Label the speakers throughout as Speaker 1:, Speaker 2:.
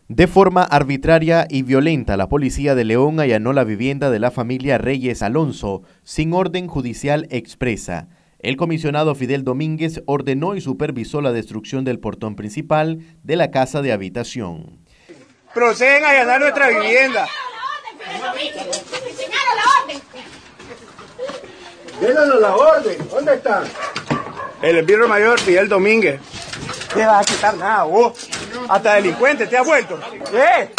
Speaker 1: De forma arbitraria y violenta, la policía de León allanó la vivienda de la familia Reyes Alonso, sin orden judicial expresa. El comisionado Fidel Domínguez ordenó y supervisó la destrucción del portón principal de la casa de habitación.
Speaker 2: Proceden a allanar nuestra vivienda.
Speaker 3: Déjanos la orden. ¿Dónde están?
Speaker 2: El esbirro mayor Fidel Domínguez. ¿Qué vas a quitar nada, vos? Hasta delincuente te has vuelto. ¿Qué?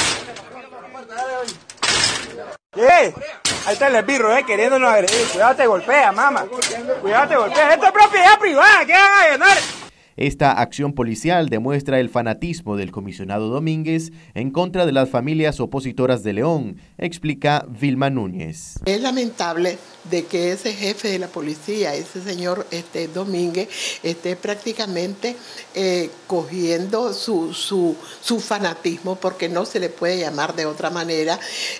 Speaker 2: ¿Qué? Ahí está el esbirro, queriéndonos agredir. Cuidado, te golpea, mamá. Cuidado, te golpea. Esto es propiedad privada. ¿Qué van a allanar?
Speaker 1: Esta acción policial demuestra el fanatismo del comisionado Domínguez en contra de las familias opositoras de León, explica Vilma Núñez.
Speaker 4: Es lamentable de que ese jefe de la policía, ese señor Domínguez, esté prácticamente cogiendo su fanatismo, porque no se le puede llamar de otra manera,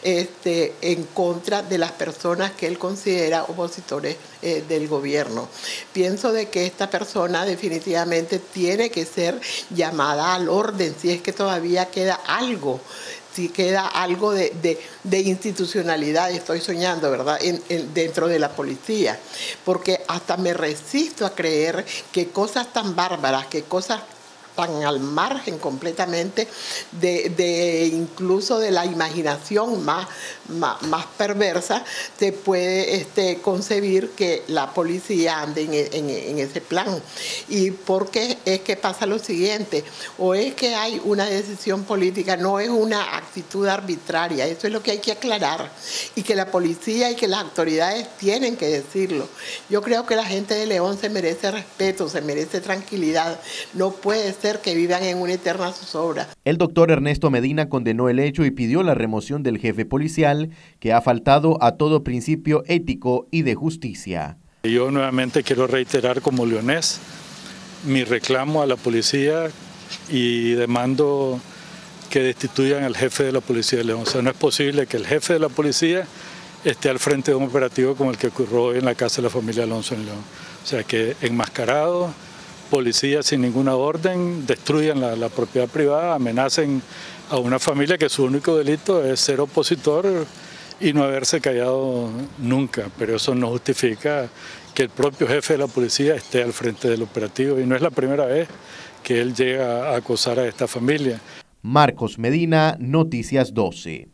Speaker 4: en contra de las personas que él considera opositores del gobierno. Pienso de que esta persona definitivamente tiene que ser llamada al orden, si es que todavía queda algo. Si queda algo de institucionalidad, estoy soñando, ¿verdad?, dentro de la policía. Porque hasta me resisto a creer que cosas tan bárbaras, que cosas tan al margen completamente incluso de la imaginación más perversa, se puede concebir que la policía ande en ese plan. Y porque es que pasa lo siguiente, o es que hay una decisión política, no es una actitud arbitraria, eso es lo que hay que aclarar, y que la policía y que las autoridades tienen que decirlo. Yo creo que la gente de León se merece respeto, se merece tranquilidad, no puede ser que vivan en una eterna zozobra.
Speaker 1: El doctor Ernesto Medina condenó el hecho y pidió la remoción del jefe policial, que ha faltado a todo principio ético y de justicia.
Speaker 5: Yo nuevamente quiero reiterar como leonés mi reclamo a la policía y demando que destituyan al jefe de la policía de León. O sea, no es posible que el jefe de la policía esté al frente de un operativo como el que ocurrió en la casa de la familia Alonso en León. O sea, que enmascarados, policías sin ninguna orden, destruyan la propiedad privada, amenacen a una familia que su único delito es ser opositor y no haberse callado nunca. Pero eso no justifica que el propio jefe de la policía esté al frente del operativo, y no es la primera vez que él llega a acosar a esta familia.
Speaker 1: Marcos Medina, Noticias 12.